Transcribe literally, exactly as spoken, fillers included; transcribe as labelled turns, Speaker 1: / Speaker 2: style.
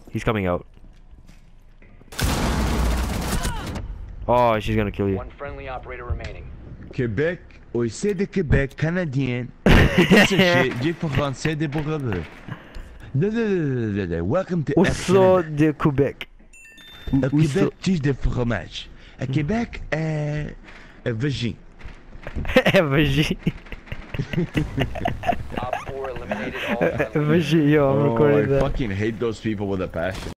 Speaker 1: He's coming out. Oh, she's gonna kill you.
Speaker 2: One friendly operator remaining.
Speaker 3: Québec, oui, c'est de Québec, canadien. Piece of shit, j'ai français de Bourgogne. Welcome to
Speaker 1: Osso de Québec.
Speaker 3: À Québec, tige de fromage. À Québec, euh, vagin.
Speaker 1: Vagin.
Speaker 2: Op four eliminated all friendly.
Speaker 1: Vagin, yo, I'm
Speaker 3: Oh,
Speaker 1: recording
Speaker 3: I
Speaker 1: that.
Speaker 3: fucking hate those people with a passion.